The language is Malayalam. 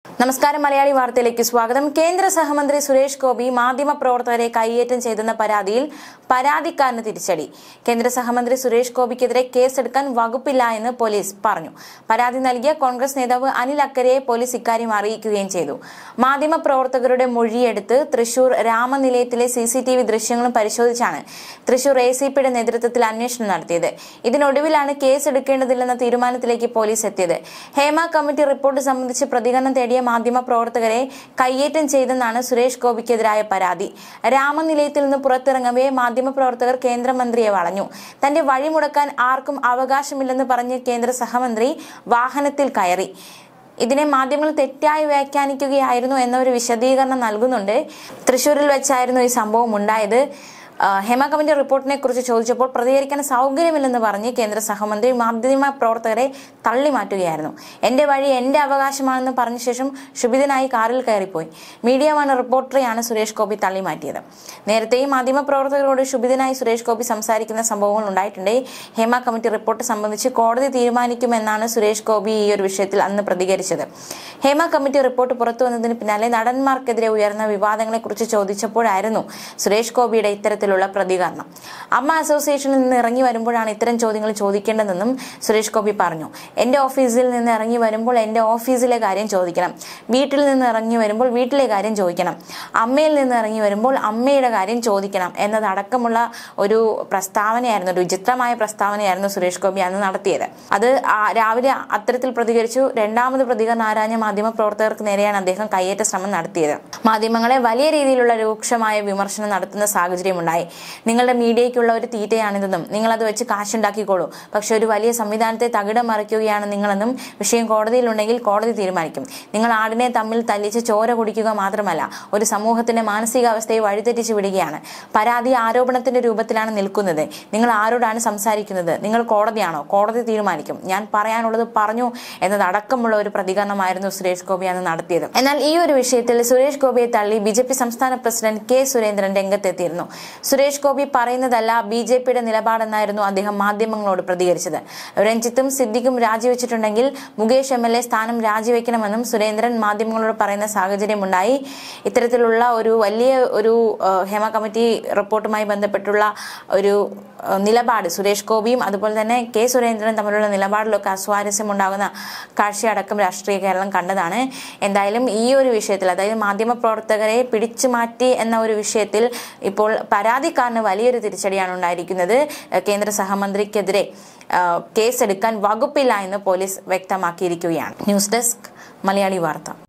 നമസ്കാരം മലയാളി വാർത്തയിലേക്ക് സ്വാഗതം. കേന്ദ്ര സഹമന്ത്രി സുരേഷ് ഗോപി മാധ്യമപ്രവർത്തകരെ കയ്യേറ്റം ചെയ്തെന്ന പരാതിയിൽ പരാതിക്കാരന് തിരിച്ചടി. കേന്ദ്ര സഹമന്ത്രി സുരേഷ് ഗോപിക്കെതിരെ കേസെടുക്കാൻ വകുപ്പില്ല എന്ന് പോലീസ് പറഞ്ഞു. പരാതി നൽകിയ കോൺഗ്രസ് നേതാവ് അനിൽ അക്കരയെ പോലീസ് ഇക്കാര്യം അറിയിക്കുകയും ചെയ്തു. മാധ്യമപ്രവർത്തകരുടെ മൊഴിയെടുത്ത് തൃശൂർ രാമനിലയത്തിലെ CCTV ദൃശ്യങ്ങളും പരിശോധിച്ചാണ് തൃശൂർ ACPയുടെ നേതൃത്വത്തിൽ അന്വേഷണം നടത്തിയത്. ഇതിനൊടുവിലാണ് കേസെടുക്കേണ്ടതില്ലെന്ന തീരുമാനത്തിലേക്ക് പോലീസ് എത്തിയത്. ഹേമ കമ്മിറ്റി റിപ്പോർട്ട് സംബന്ധിച്ച് പ്രതികരണം തേടിയ മാധ്യമപ്രവർത്തകരെ കയ്യേറ്റം ചെയ്തെന്നാണ് സുരേഷ് ഗോപിക്കെതിരായ പരാതി. രാമനിലയത്തിൽ നിന്ന് പുറത്തിറങ്ങവേ മാധ്യമപ്രവർത്തകർ കേന്ദ്രമന്ത്രിയെ വളഞ്ഞു. തന്റെ വഴി മുടക്കാൻ ആർക്കും അവകാശമില്ലെന്ന് പറഞ്ഞ് കേന്ദ്ര സഹമന്ത്രി വാഹനത്തിൽ കയറി. ഇതിനെ മാധ്യമങ്ങൾ തെറ്റായി വ്യാഖ്യാനിക്കുകയായിരുന്നു എന്നൊരു വിശദീകരണം നൽകുന്നുണ്ട്. തൃശൂരിൽ വെച്ചായിരുന്നു ഈ സംഭവം ഉണ്ടായത്. ഹേമ കമ്മിറ്റി റിപ്പോർട്ടിനെ കുറിച്ച് ചോദിച്ചപ്പോൾ പ്രതികരിക്കാൻ സൗകര്യമില്ലെന്ന് പറഞ്ഞ് കേന്ദ്ര സഹമന്ത്രി മാധ്യമ പ്രവർത്തകരെ തള്ളിമാറ്റുകയായിരുന്നു. എന്റെ വഴി എന്റെ അവകാശമാണെന്ന് പറഞ്ഞ ശേഷം ക്ഷുഭിതനായി കാറിൽ കയറിപ്പോയി. മീഡിയ വൺ റിപ്പോർട്ടറെയാണ് സുരേഷ് ഗോപി തള്ളിമാറ്റിയത്. നേരത്തെയും മാധ്യമ പ്രവർത്തകരോട് ക്ഷുഭിതനായി സുരേഷ് ഗോപി സംസാരിക്കുന്ന സംഭവങ്ങൾ ഉണ്ടായിട്ടുണ്ട്. ഹേമ കമ്മിറ്റി റിപ്പോർട്ട് സംബന്ധിച്ച് കോടതി തീരുമാനിക്കുമെന്നാണ് സുരേഷ് ഗോപി ഈ ഒരു വിഷയത്തിൽ അന്ന് പ്രതികരിച്ചത്. ഹേമ കമ്മിറ്റി റിപ്പോർട്ട് പുറത്തു വന്നതിന് പിന്നാലെ നടന്മാർക്കെതിരെ ഉയർന്ന വിവാദങ്ങളെ കുറിച്ച് ചോദിച്ചപ്പോഴായിരുന്നു സുരേഷ് ഗോപിയുടെ ഇത്തരത്തിൽ പ്രതികരണം. അമ്മ അസോസിയേഷനിൽ നിന്ന് ഇറങ്ങി വരുമ്പോഴാണ് ഇത്തരം ചോദ്യങ്ങൾ ചോദിക്കേണ്ടതെന്നും സുരേഷ് ഗോപി പറഞ്ഞു. എന്റെ ഓഫീസിൽ നിന്ന് ഇറങ്ങി വരുമ്പോൾ എന്റെ ഓഫീസിലെ കാര്യം ചോദിക്കണം, വീട്ടിൽ നിന്ന് ഇറങ്ങി വരുമ്പോൾ വീട്ടിലെ കാര്യം ചോദിക്കണം, അമ്മയിൽ നിന്ന് ഇറങ്ങി വരുമ്പോൾ അമ്മയുടെ കാര്യം ചോദിക്കണം എന്നതടക്കമുള്ള ഒരു പ്രസ്താവനയായിരുന്നു, ഒരു വിചിത്രമായ പ്രസ്താവനയായിരുന്നു സുരേഷ് ഗോപി അന്ന് നടത്തിയത്. അത് രാവിലെ അത്തരത്തിൽ പ്രതികരിച്ചു. രണ്ടാമത് പ്രതികരണം ആരാഞ്ഞ മാധ്യമ പ്രവർത്തകർക്ക് നേരെയാണ് അദ്ദേഹം കയ്യേറ്റ ശ്രമം നടത്തിയത്. മാധ്യമങ്ങളെ വലിയ രീതിയിലുള്ള രൂക്ഷമായ വിമർശനം നടത്തുന്ന സാഹചര്യമുണ്ടായി. നിങ്ങളുടെ മീഡിയയ്ക്കുള്ള ഒരു തീറ്റയാണിതെന്നും നിങ്ങൾ അത് വെച്ച് കാശുണ്ടാക്കിക്കോളൂ, പക്ഷെ ഒരു വലിയ സംവിധാനത്തെ തകിടം മറിക്കുകയാണ് നിങ്ങളെന്നും വിഷയം കോടതിയിലുണ്ടെങ്കിൽ കോടതി തീരുമാനിക്കും. നിങ്ങൾ ആടിനെ തമ്മിൽ തല്ലിച്ച് ചോര കുടിക്കുക മാത്രമല്ല, ഒരു സമൂഹത്തിന്റെ മാനസികാവസ്ഥയെ വഴിതെറ്റിച്ച് വിടുകയാണ്. പരാതി ആരോപണത്തിന്റെ രൂപത്തിലാണ് നിൽക്കുന്നത്. നിങ്ങൾ ആരോടാണ് സംസാരിക്കുന്നത്? നിങ്ങൾ കോടതിയാണോ? കോടതി തീരുമാനിക്കും. ഞാൻ പറയാനുള്ളത് പറഞ്ഞു എന്നതടക്കമുള്ള ഒരു പ്രതികരണമായിരുന്നു സുരേഷ് ഗോപി അന്ന് നടത്തിയത്. എന്നാൽ ഈ ഒരു വിഷയത്തിൽ സുരേഷ് ഗോപിയെ തള്ളി BJP സംസ്ഥാന പ്രസിഡന്റ് K. സുരേന്ദ്രൻ രംഗത്തെത്തിയിരുന്നു. സുരേഷ് ഗോപി പറയുന്നതല്ല BJPയുടെ നിലപാടെന്നായിരുന്നു അദ്ദേഹം മാധ്യമങ്ങളോട് പ്രതികരിച്ചത്. രഞ്ജിത്തും സിദ്ദിഖും രാജിവെച്ചിട്ടുണ്ടെങ്കിൽ മുകേഷ് MLA സ്ഥാനം രാജിവെക്കണമെന്നും സുരേന്ദ്രൻ മാധ്യമങ്ങളോട് പറയുന്ന സാഹചര്യമുണ്ടായി. ഇത്തരത്തിലുള്ള ഒരു വലിയ ഒരു ഹേമ കമ്മിറ്റി റിപ്പോർട്ടുമായി ബന്ധപ്പെട്ടുള്ള ഒരു നിലപാട് സുരേഷ് ഗോപിയും അതുപോലെ തന്നെ K. സുരേന്ദ്രനും തമ്മിലുള്ള നിലപാടിലൊക്കെ അസ്വാരസ്യമുണ്ടാകുന്ന കാഴ്ചയടക്കം രാഷ്ട്രീയ കേരളം കണ്ടതാണ്. എന്തായാലും ഈ ഒരു വിഷയത്തിൽ, അതായത് മാധ്യമപ്രവർത്തകരെ പിടിച്ചു മാറ്റി എന്ന ഒരു വിഷയത്തിൽ ഇപ്പോൾ പരാതിക്കാരന് വലിയൊരു തിരിച്ചടിയാണ് ഉണ്ടായിരിക്കുന്നത്. കേന്ദ്ര സഹമന്ത്രിക്കെതിരെ കേസെടുക്കാൻ വകുപ്പില്ല എന്ന് പോലീസ് വ്യക്തമാക്കിയിരിക്കുകയാണ്. ന്യൂസ് ഡെസ്ക് മലയാളി വാർത്ത.